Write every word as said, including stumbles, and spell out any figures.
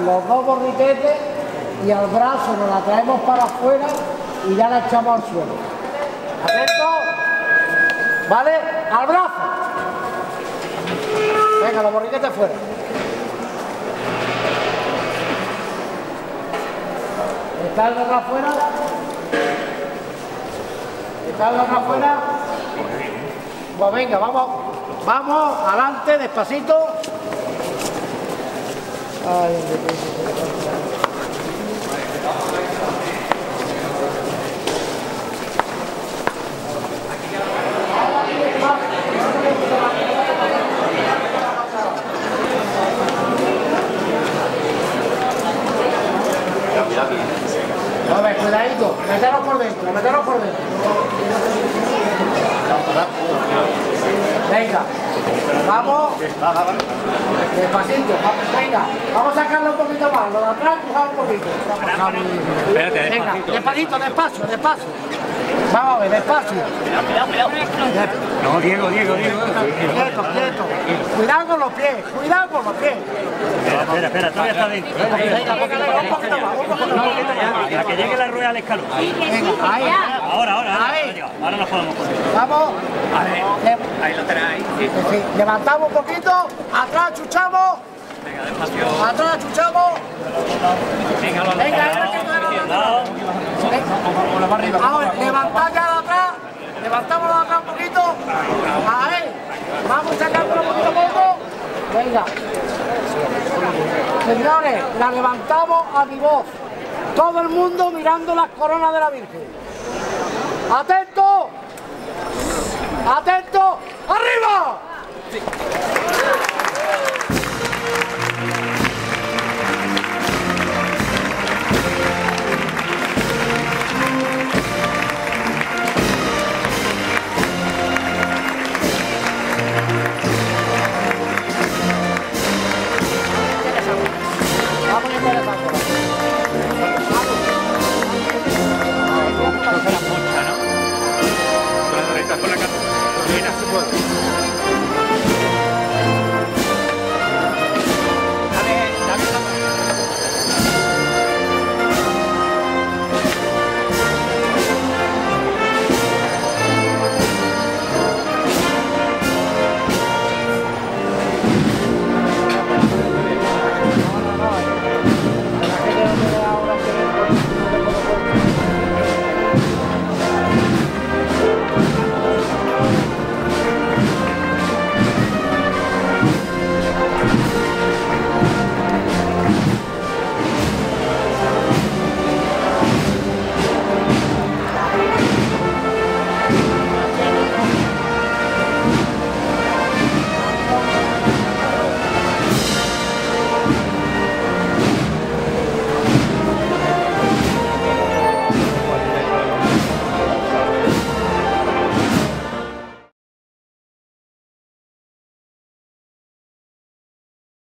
los dos borriquetes y al brazo nos la traemos para afuera y ya la echamos al suelo. ¿Atento? ¿Vale? ¡Al brazo! Venga, los borriquetes fuera. ¿Está el otro afuera? ¿Está el otro afuera? Pues venga, vamos, vamos, adelante, despacito. Ay, a ver, cuidadito, meteros por dentro, meteros por dentro. Venga, vamos, despacito, venga, vamos a sacarlo un poquito más, lo de atrás, empujar un poquito. Espérate, venga, despacito, despacio, despacio. Vamos a ver, despacio. No, Diego, Diego, Diego. Quieto, quieto. Cuidado con los pies, cuidado con los pies. Espera, espera, espera, todavía está dentro. Venga, un poquito más, un poquito más. Para que llegue la rueda al escalón. Venga, ahí. Ahora, ahora, Ahí. ahora nos podemos poner. Vamos. Ahí lo tenéis. Sí, levantamos un poquito, atrás chuchamos. Venga, despacio. Atrás chuchamos. Venga, lo Venga, ahora que tú ahora, levantad ya de atrás, levantamos de atrás un poquito, ahí, vamos sacándolo un poquito a poco, venga, señores, la levantamos a mi voz, todo el mundo mirando las coronas de la Virgen, atento, atento, arriba. Con la derecha, con la cara. Mira, se puede.